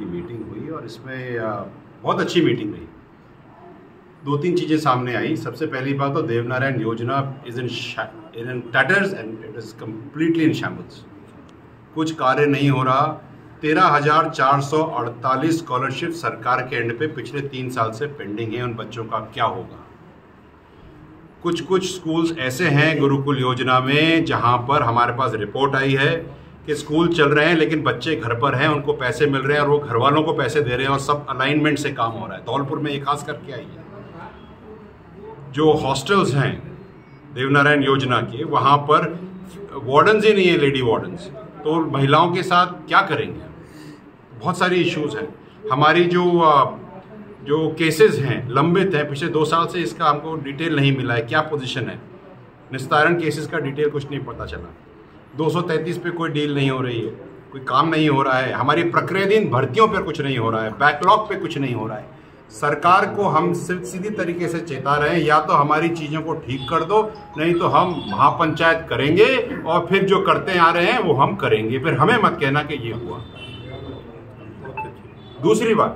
की मीटिंग हुई और इसमें बहुत अच्छी मीटिंग रही। 2-3 चीज़ें सामने आई। सबसे पहली बात तो देवनारायण योजना is in tatters and it is completely in shambles. कुछ कार्य नहीं हो रहा। 13,448 स्कॉलरशिप सरकार के एंड पे पिछले 3 साल से पेंडिंग है। उन बच्चों का क्या होगा? कुछ स्कूल्स ऐसे हैं गुरुकुल योजना में जहां पर हमारे पास रिपोर्ट आई है कि स्कूल चल रहे हैं लेकिन बच्चे घर पर हैं, उनको पैसे मिल रहे हैं और वो घर वालों को पैसे दे रहे हैं और सब अलाइनमेंट से काम हो रहा है। धौलपुर में ये खास करके आई है। जो हॉस्टल्स हैं देवनारायण योजना के, वहाँ पर वार्डन्स ही नहीं है, लेडी वार्डन्स, तो महिलाओं के साथ क्या करेंगे? बहुत सारी इश्यूज हैं। हमारी जो केसेस हैं लंबित हैं पिछले 2 साल से, इसका हमको डिटेल नहीं मिला है, क्या पोजीशन है। निस्तारण केसेस का डिटेल कुछ नहीं पता चला। 233 पे कोई डील नहीं हो रही है, कोई काम नहीं हो रहा है। हमारी प्रक्रियाधीन भर्तियों पर कुछ नहीं हो रहा है, बैकलॉग पे कुछ नहीं हो रहा है। सरकार को हम सीधी तरीके से चेता रहे हैं, या तो हमारी चीज़ों को ठीक कर दो, नहीं तो हम महापंचायत करेंगे और फिर जो करते आ रहे हैं वो हम करेंगे। फिर हमें मत कहना कि ये हुआ। दूसरी बात,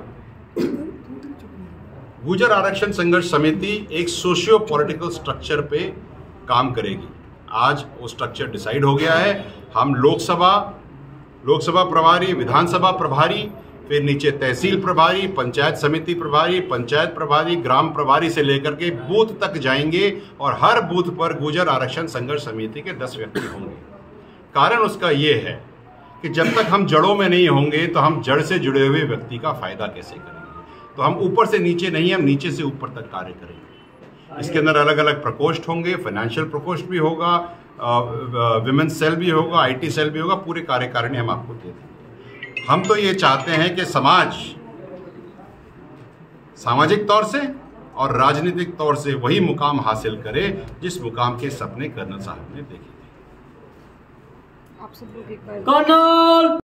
गुर्जर आरक्षण संघर्ष समिति एक सोशियो पॉलिटिकल स्ट्रक्चर पे काम करेगी। आज वो स्ट्रक्चर डिसाइड हो गया है। हम लोकसभा प्रभारी, विधानसभा प्रभारी, फिर नीचे तहसील प्रभारी, पंचायत समिति प्रभारी, पंचायत प्रभारी, ग्राम प्रभारी से लेकर के बूथ तक जाएंगे और हर बूथ पर गुर्जर आरक्षण संघर्ष समिति के 10 व्यक्ति होंगे। कारण उसका ये है कि जब तक हम जड़ों में नहीं होंगे तो हम जड़ से जुड़े हुए व्यक्ति का फायदा कैसे करेंगे। तो हम ऊपर से नीचे नहीं, हम नीचे से ऊपर तक कार्य करेंगे। इसके अंदर अलग अलग प्रकोष्ठ होंगे, फाइनेंशियल प्रकोष्ठ भी होगा, विमेंस सेल भी होगा, IT सेल भी होगा, पूरे कार्यकारिणी हम आपको दे देंगे। हम तो ये चाहते हैं कि समाज सामाजिक तौर से और राजनीतिक तौर से वही मुकाम हासिल करे जिस मुकाम के सपने कर्नल साहब ने देखे थे। आप सब लोग एक बार